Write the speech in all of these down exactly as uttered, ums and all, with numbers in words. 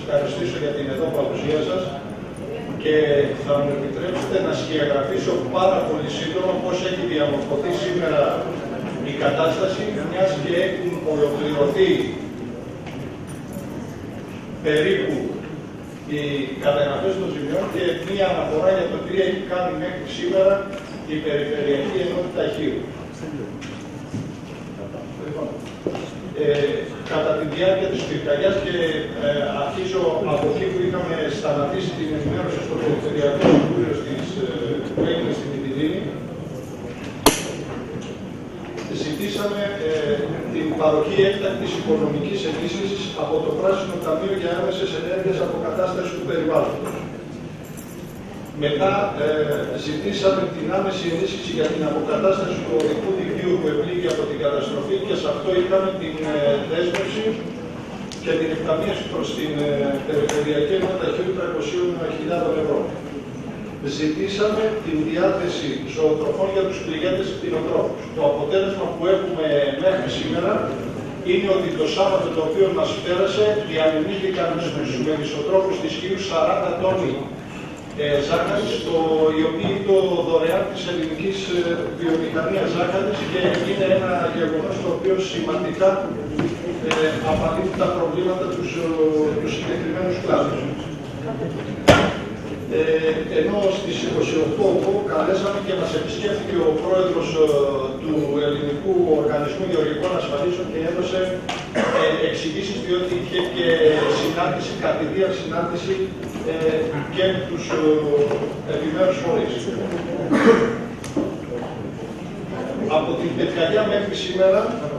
ευχαριστήσω για την εδώ παρουσία σας και θα μου επιτρέψετε να σκιαγραφίσω πάρα πολύ σύντομα πώς έχει διαμορφωθεί σήμερα η κατάσταση, μιας και έχουν ολοκληρωθεί περίπου οι καταγραφές των ζημιών και μία αναφορά για το τι έχει κάνει μέχρι σήμερα η Περιφερειακή Ενότητα Χίου. Ε, κατά τη διάρκεια της πυρκαγιάς και ε, αρχίζω από εκεί που είχαμε σταματήσει την ενημέρωση στο Περιφερειακό Συμβούλιο ε, που έγινε στην Μητυλίνη, ζητήσαμε ε, την παροχή έκτακτης οικονομικής ενίσχυσης από το Πράσινο Ταμείο για άμεσες ενέργειες αποκατάστασης του περιβάλλοντος. Μετά ε, ζητήσαμε την άμεση ενίσχυση για την αποκατάσταση του οδικού δικτύου που επλήγει από την καταστροφή και σε αυτό είχαμε την ε, δέσμευση και την εκταμείευση προς την ε, Περιφερειακή Ενότητα Χίου τριακόσιες χιλιάδες ευρώ. Ζητήσαμε την διάθεση ζωοτροφών για τους πληγέντες κτηνοτρόφους. Το αποτέλεσμα που έχουμε μέχρι σήμερα είναι ότι το Σάββατο το οποίο μας πέρασε διανεμήθηκαν στους μελισσοτρόφους της Χίου σαράντα τόνοι ε, ζάχαρης, το, η οποία είναι το δωρεάν της ελληνικής ε, βιομηχανίας ζάχαρης και είναι ένα γεγονός το οποίο σημαντικά ε, απαλύνει τα προβλήματα τους, τους συγκεκριμένους κλάδους. Ε, ενώ στις είκοσι οκτώ καλέσαμε και μας επισκέφθηκε ο πρόεδρος ε, του Ελληνικού Οργανισμού Γεωργικών Ασφαλίσεων και έδωσε ε, εξηγήσεις, διότι είχε και συνάντηση, κατηδία συνάντηση ε, και με τους ε, επιμέρους φορείς. Από την πυρκαγιά μέχρι σήμερα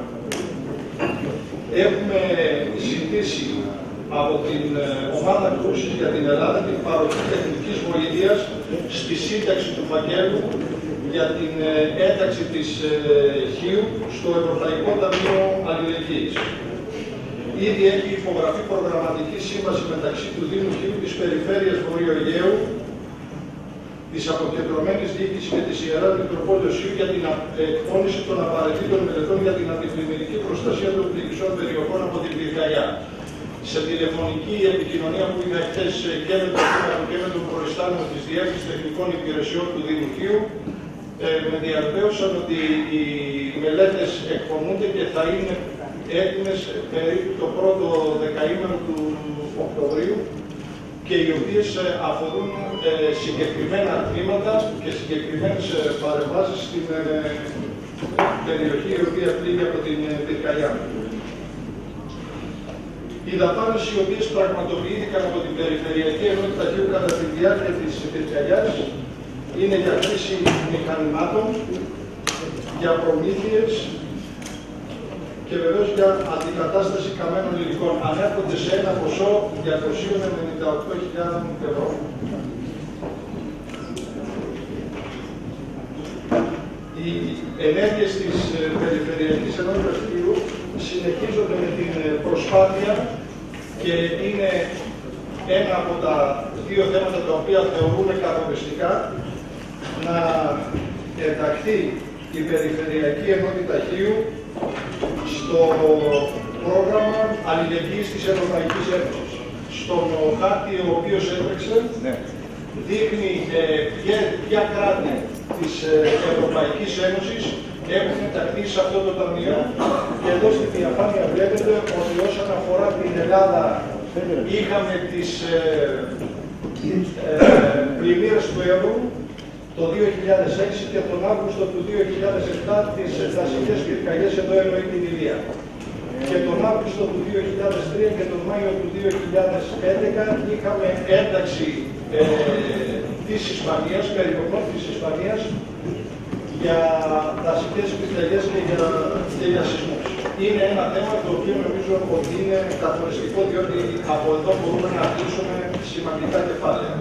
έχουμε ζητήσει από την ομάδα κρούσης για την Ελλάδα την παροχή τεχνικής βοήθειας στη σύνταξη του φακέλου για την ένταξη της Χίου στο Ευρωπαϊκό Ταμείο Αλληλεγγύης. Ήδη έχει υπογραφεί προγραμματική σύμβαση μεταξύ του Δήμου Χίου, της Περιφέρειας Βορείου Αιγαίου, της Αποκεντρωμένης Διοίκησης και της Ιεράς Μητροπόλεως Χίου για την εκπόνηση των απαραίτητων μελετών για την αντιπλημμυρική προστασία των πληγισών περιοχών από την πυρκαγιά. Σε τηλεφωνική επικοινωνία που είχα χθες και με τον Δήμαρχο και με τον Προϊστάμενο της Διεύθυνσης Τεχνικών Υπηρεσιών του Δήμου Χίου, ε, με διαβεβαίωσαν ότι οι μελέτες εκπονούνται και θα είναι έτοιμες περίπου το πρώτο δεκαήμερο του Οκτωβρίου και οι οποίες αφορούν ε, συγκεκριμένα τμήματα και συγκεκριμένες παρεμβάσεις στην ε, περιοχή η οποία πλήγει από την πυρκαγιά. Οι δαπάνες οι οποίες πραγματοποιήθηκαν από την Περιφερειακή Ενότητα Χίου κατά τη διάρκεια της πυρκαγιάς είναι για χρήση μηχανημάτων, για προμήθειες και βεβαίως για αντικατάσταση καμένων υλικών. Ανέρχονται σε ένα ποσό διακόσιες ενενήντα οκτώ χιλιάδες ευρώ. Οι ενέργειες της Περιφερειακής Ενότητας Χίου συνεχίζονται με την προσπάθεια και είναι ένα από τα δύο θέματα τα οποία θεωρούμε καθοριστικά να ενταχθεί η Περιφερειακή Ενότητα Χίου στο πρόγραμμα αλληλεγγύης της Ευρωπαϊκής Ένωσης. Στον χάρτη ο οποίος έτρεξε δείχνει ε, ποια κράτη της Ευρωπαϊκής Ένωσης έχουν ενταχθεί σε αυτό το ταμείο και εδώ στη διαφάνεια βλέπετε ότι όσον αφορά την Ελλάδα είχαμε τις ε, ε, πλημμύρες του Εύρου το δύο χιλιάδες έξι και τον Αύγουστο του δύο χιλιάδες επτά τις δασικές πυρκαγιές, εδώ εννοεί την Ηλία. Και τον Αύγουστο του δύο χιλιάδες τρία και τον Μάιο του δύο χιλιάδες έντεκα είχαμε ένταξη ε, της Ισπανίας, περιοχών της Ισπανίας, για δασικές πυρκαγιές και για, και για σεισμούς. Είναι ένα θέμα το οποίο νομίζω ότι είναι καθοριστικό, διότι από εδώ μπορούμε να αφήσουμε σημαντικά κεφάλαια.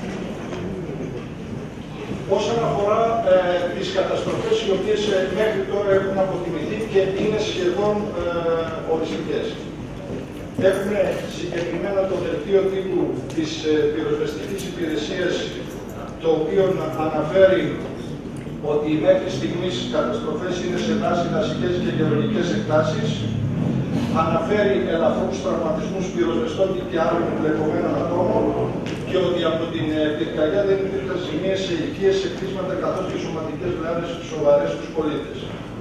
Όσον αφορά ε, τις καταστροφές οι οποίες ε, μέχρι τώρα έχουν αποτιμηθεί και είναι σχεδόν ε, οριστικές. Έχουμε συγκεκριμένα το δελτίο τύπου της ε, πυροσβεστικής υπηρεσίας, το οποίο αναφέρει ότι μέχρι στιγμής οι καταστροφές είναι σε δάση, δασικές και γεωργικές εκτάσεις. αναφέρει ελαφρούς τραυματισμούς πυροσβεστών και άλλων εμπλεκομένων ατόμων και ότι από την πυρκαγιά δεν υπήρχαν ζημίες σε οικίες, σε κτίσματα καθώς και σωματικές βλάβες σοβαρές στους πολίτες.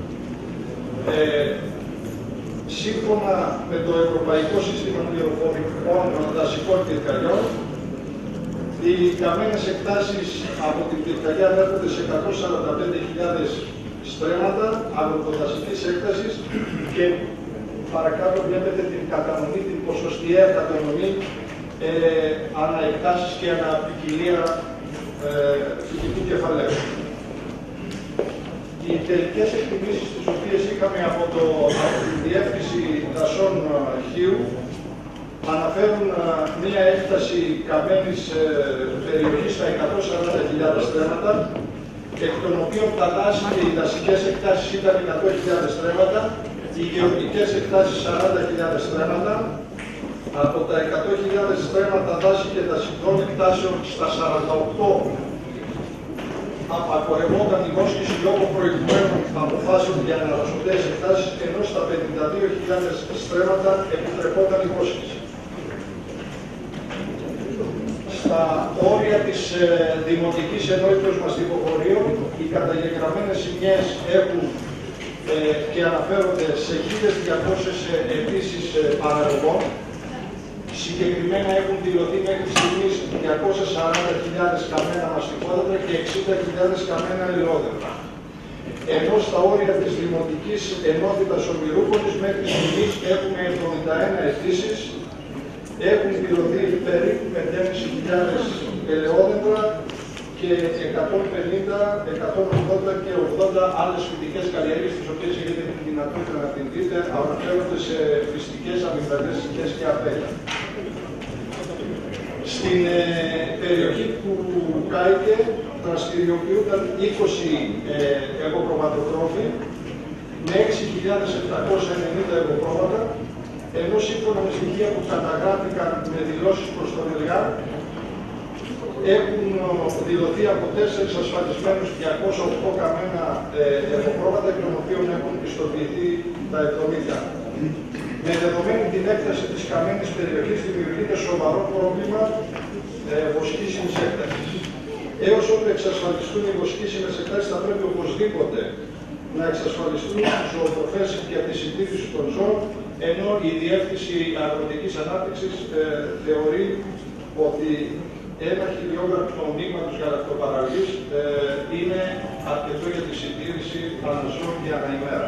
Ε, σύμφωνα με το Ευρωπαϊκό Σύστημα Πληροφορικών Δασικών Πυρκαγιών, οι καμένες εκτάσεις από την πυρκαγιά ανέρχονται σε εκατόν σαράντα πέντε χιλιάδες στρέμματα αγροτοδασικής έκτασης και παρακάτω βλέπετε την κατανομή, την ποσοστιαία κατανομή ε, ανά εκτάσεις και ανά ποικιλία ε, φυτικού κεφαλαίου. Οι τελικές εκτιμήσεις τις οποίες είχαμε από, το, από τη Διεύθυνση Δασών Χίου αναφέρουν α, μία έκταση καμένης ε, περιοχής στα εκατόν σαράντα χιλιάδες στρέμματα, εκ των οποίων τα δάση και οι δασικές εκτάσεις ήταν εκατό χιλιάδες στρέμματα, οι γεωργικές εκτάσεις σαράντα χιλιάδες στρέμματα. Από τα εκατό χιλιάδες στρέμματα δάση και δασικών εκτάσεων στα σαράντα οκτώ απαγορευόταν η βόσκηση λόγω προηγουμένων αποφάσεων για αναδασωτές εκτάσεις, ενώ στα πενήντα δύο χιλιάδες στρέμματα επιτρεπόταν η βόσκηση. Στα όρια της ε, δημοτικής ενότητας μας τυποχωρίων, οι καταγεγραμμένες ζημιές έχουν ε, και αναφέρονται σε χίλιες διακόσιες αιτήσεις ε, παραγωγών. Συγκεκριμένα έχουν δηλωθεί μέχρι στιγμής διακόσιες σαράντα χιλιάδες καμένα μαστιχόδεντρα και εξήντα χιλιάδες καμένα ελαιόδεντρα. Ενώ στα όρια της Δημοτικής Ενότητας Ομηρούπολης μέχρι στιγμής έχουμε εβδομήντα ένα αιτήσεις, έχουν δηλωθεί περίπου πέντε χιλιάδες πεντακόσια ελαιόδεντρα και εκατόν πενήντα, εκατόν ογδόντα και ογδόντα άλλες φυτικές καλλιέργειες, τις οποίες έχετε την δυνατότητα να την δείτε, αναφέρονται σε φυστικές, αμυγδαλές σκιές και απέλια. Στην ε, περιοχή που κάηκε δραστηριοποιούνταν είκοσι ε, εγωπροματοτρόφοι με έξι χιλιάδες επτακόσια ενενήντα εγωπρόματα, ενώ σύμφωνα με στοιχεία που καταγράφηκαν με δηλώσεις προς τον ΕΛΓΑ, έχουν δηλωθεί από τέσσερις ασφαλισμένους διακόσια οκτώ καμένα ε, εγωπρόβατα, εκ των οποίων έχουν πιστοποιηθεί τα εβδομήντα. Με δεδομένη την έκταση της καμένης περιοχής δημιουργείται σοβαρό πρόβλημα ε, βοσκήσιμης έκτασης. Έως ότου εξασφαλιστούν οι βοσκήσιμες εκτάσεις, θα πρέπει οπωσδήποτε να εξασφαλιστούν τις ζωοτροφές για τη συντήρηση των ζώων, ενώ η Διεύθυνση Αγροτικής Ανάπτυξης ε, θεωρεί ότι ένα χιλιόγραμμο μείγματος γαλακτοπαραγωγής ε, είναι αρκετό για τη συντήρηση αναζώων και αναημέρα.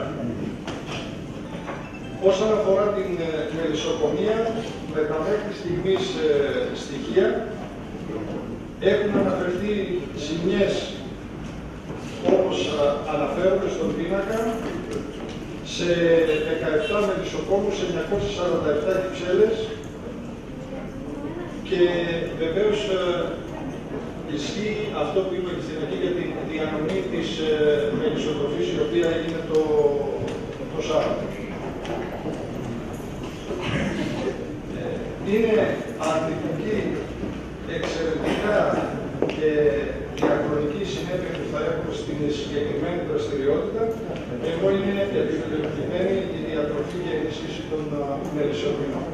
Όσον αφορά την ε, μελισσοκομεία, με τα μέχρι στιγμής ε, στοιχεία, έχουν αναφερθεί ζημιές, όπως α, αναφέρονται στον πίνακα, σε δεκαεπτά μελισσοκόμους, εννιακόσιες σαράντα επτά κυψέλες, και βεβαίως ε, ισχύει αυτό που είπα και στην αρχή για την διανομή της ε, μελισσοτροφής, η οποία έγινε το, το Σάββατο. Ε, είναι αρνητική, εξαιρετικά και διαχρονική συνέπεια που θα έχουμε στην συγκεκριμένη δραστηριότητα, ενώ είναι επιβεβαιωμένη η διατροφή και ενίσχυση των μελισσοκομείων.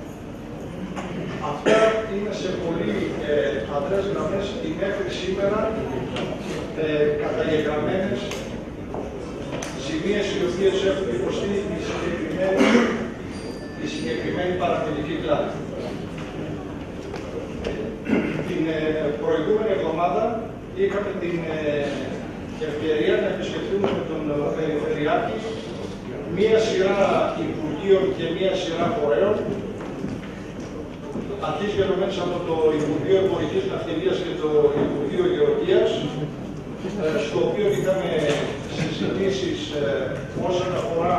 Αυτά είναι σε πολύ ε, αδρές γραμμές οι μέχρι σήμερα ε, καταγεγραμμένες ζημίες, οι οποίες έχουν υποστεί η συγκεκριμένη, η συγκεκριμένη παραγωγική κλάδη. Την ε, προηγούμενη εβδομάδα είχαμε την ε, ευκαιρία να επισκεφτούμε με τον Περιφερειάρχη μία σειρά υπουργείων και μία σειρά φορέων, αρχής γενομένης από το Υπουργείο Εμπορικής Ναυτιλίας και το Υπουργείο Γεωργίας, στο οποίο είχαμε συζητήσεις όσον αφορά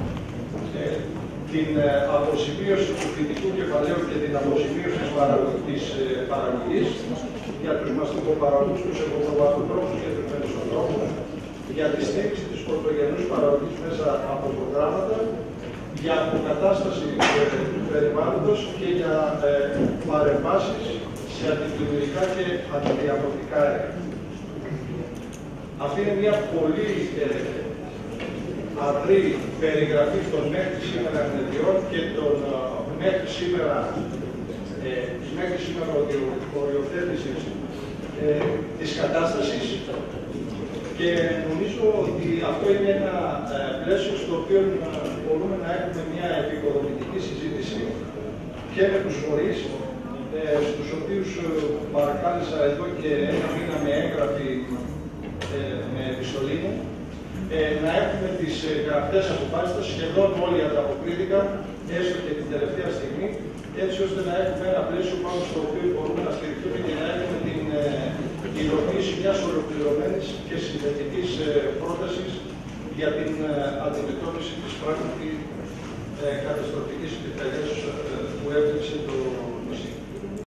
την αποζημίωση του φυτικού κεφαλαίου και την αποζημίωση της παραγωγής για τους μαστικοπαραγωγούς, τους εγωπροβατοτρόφους και τους μελισσοτρόφους, για τη στήριξη της πρωτογενούς παραγωγής μέσα από προγράμματα, για αποκατάσταση του περιβάλλοντος και για ε, παρεμβάσεις σε αντιπλημμυρικά και αντιδιαπλωτικά έργα. Αυτή είναι μια πολύ ε, αδρή περιγραφή των μέχρι σήμερα ενεργειών και των μέχρι σήμερα, ε, μέχρι σήμερα οριοθέτησης ε, της κατάστασης, και νομίζω ότι αυτό είναι ένα ε, πλαίσιο στο οποίο ε, μπορούμε να έχουμε μια επικοδομητική συζήτηση και με τους φορείς, ε, στους οποίους ε, παρακάλεσα εδώ και ένα μήνα με έγγραφη, ε, με επιστολή μου, ε, να έχουμε τις ε, γραπτές αποφάσεις, σχεδόν όλοι ανταποκρίθηκαν, έστω και την τελευταία στιγμή, έτσι ώστε να έχουμε ένα πλαίσιο πάνω στο οποίο μπορούμε να στηριχθούμε και να έχουμε την ε, υλοποίηση μιας ολοκληρωμένης και συνδετικής ε, πρότασης για την ε, αντιμετώπιση της πράγματι ε, καταστροφικής πυρκαγιάς ε, που έπληξε το